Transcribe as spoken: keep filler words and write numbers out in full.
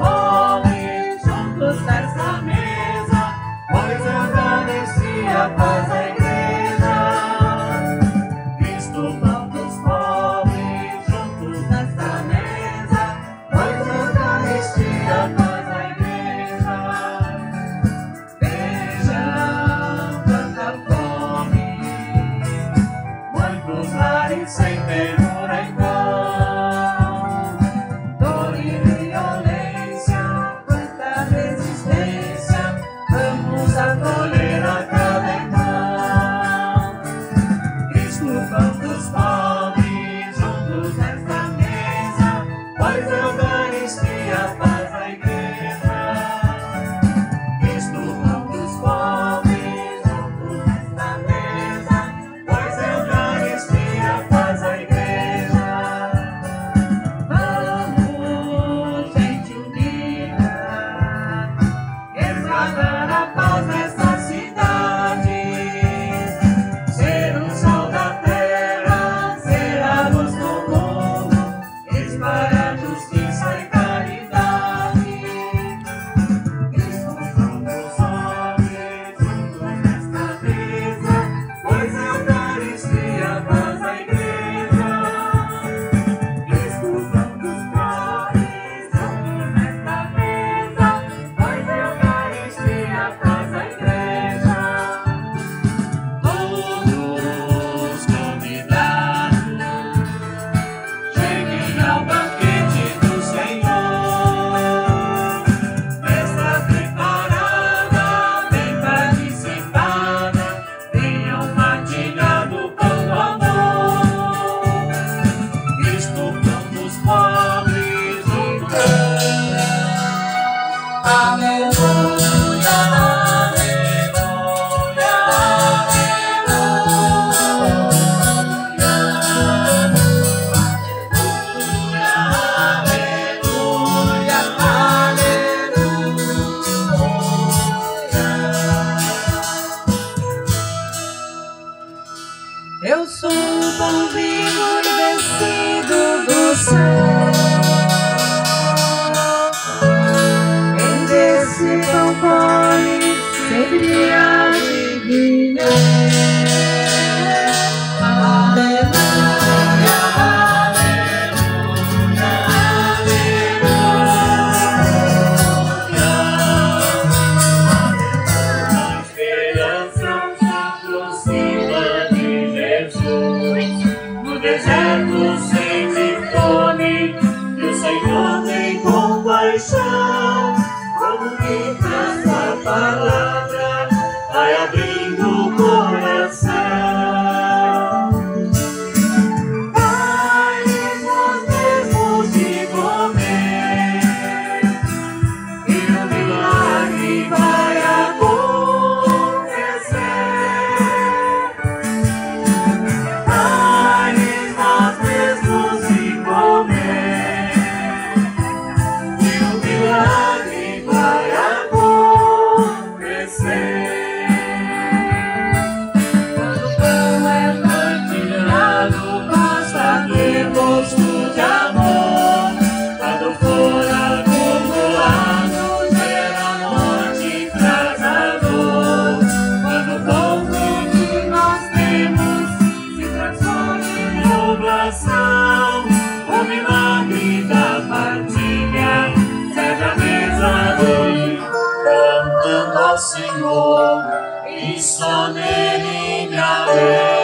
pobres juntos nesta mesa, pois Eucaristia faz a igreja. Cristo, pão dos pobres juntos nesta mesa, pois Eucaristia faz a igreja. Vejam tanta fome, muitos lares sem ternura e pão. Acolher a cada irmão. Cristo, pão dos pobres, juntos nesta mesa, pois Eucaristia faz a igreja. Cristo, pão dos pobres, juntos nesta mesa, pois Eucaristia faz a igreja. Vamos, gente unida, resgatar a paz nesta cidade, ser o sol da terra, ser a luz do mundo, espalhar justiça e caridade. Cristo, pão dos homens, juntos nesta mesa, pois Eucaristia faz a igreja. Cristo, pão dos pobres, juntos nesta mesa, pois Eucaristia faz a igreja. Todos convidados, cheguem ao banquete do Senhor. Festa preparada, bem participada, venham partilhar do pão do amor. Cristo, pão dos pobres, juntos. Aleluia, aleluia, eu sou o pão vivo e descido do céu. Quem desse pão come, sempre há de viver. Aleluia, aleluia, aleluia. A esperança se aproxima de Jesus. No deserto sente fome, e o Senhor tem compaixão. Comunica essa palavra, vai abrindo o coração. Dai-lhes nós mesmos de comer, e o milagre vai acontecer. Dai-lhes nós mesmos de comer, e o milagre vai acontecer. Quando o pão é partilhado, basta ter gosto de amor. Quando for acumulado, gera morte e traz a dor. Quando o pão que nós temos se transforma em oblação, o milagre da partilha serve a mesa dele, cantando ao Senhor, e só nele me alegra.